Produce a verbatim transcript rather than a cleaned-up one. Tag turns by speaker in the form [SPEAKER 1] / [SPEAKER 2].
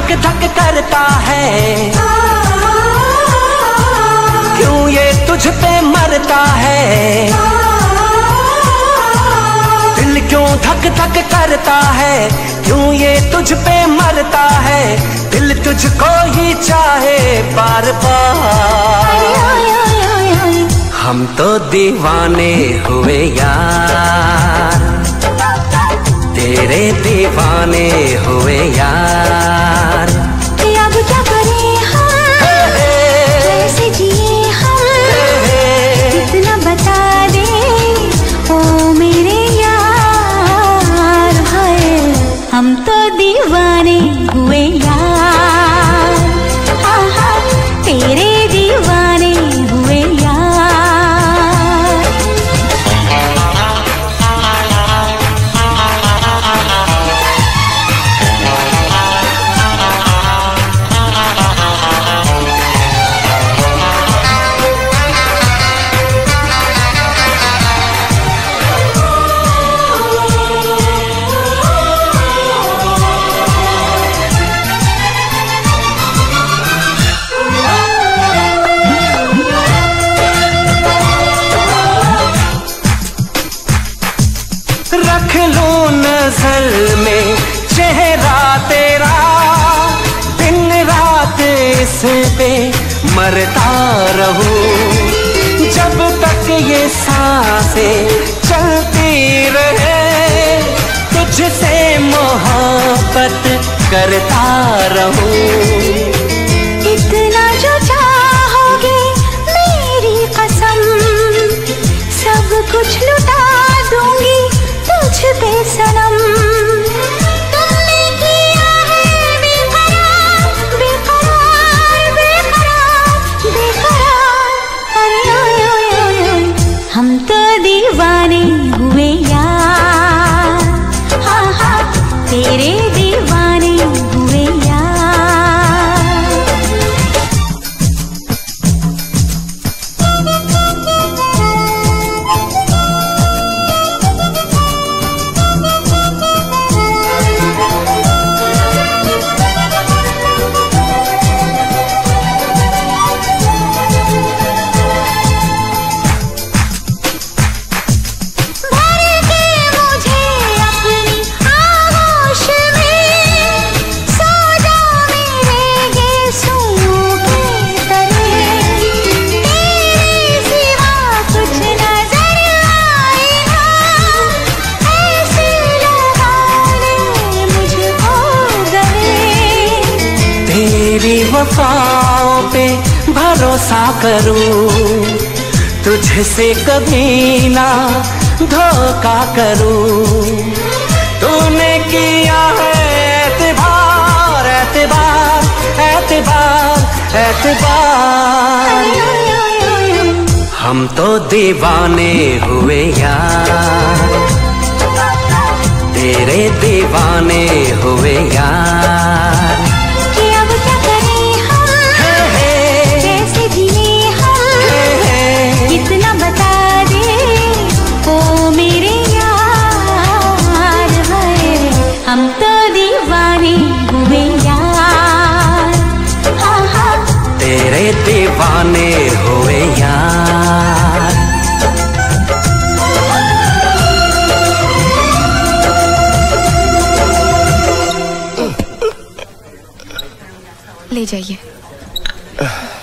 [SPEAKER 1] धक धक करता है, क्यों ये तुझ पे मरता है। दिल क्यों धक धक करता है, क्यों ये तुझ पे मरता है। दिल तुझको ही चाहे बार बार। हम तो दीवाने हुए यार, तेरे दीवाने हुए यार।
[SPEAKER 2] अब क्या करें हम, कैसे जिए हम, कितना बता दे ओ मेरे यार। हाय हम तो दीवाने हुए यार, आहा तेरे दीवाने हुए यार।
[SPEAKER 1] रख लो नजर में चेहरा तेरा, दिन रात इस पे मरता रहूं। जब तक ये सांसें चलती रहे, तुझसे मोहब्बत करता रहूं।
[SPEAKER 2] इतना जो चाहोगे मेरी कसम, सब कुछ लुटा दूंगी तुझ पे सनम। तुमने किया है बेकरार, बेकरार, बेकरार, बेकरार। अरे ओए ओए ओए ओए, हम तो दीवाने हुए यार, हाँ हाँ तेरे दीवाने हुए यार।
[SPEAKER 1] तेरी वफाओं पे भरोसा करूं, तुझसे कभी ना धोखा करूं। तूने किया है एतबार, एतबार, एतबार, एतबार। हम तो दीवाने हुए यार, तेरे दीवाने हुए यार।
[SPEAKER 2] हम तो दीवाने हुए यार, हाँ हाँ
[SPEAKER 1] तेरे दीवाने हुए यार।
[SPEAKER 3] ले जाइए।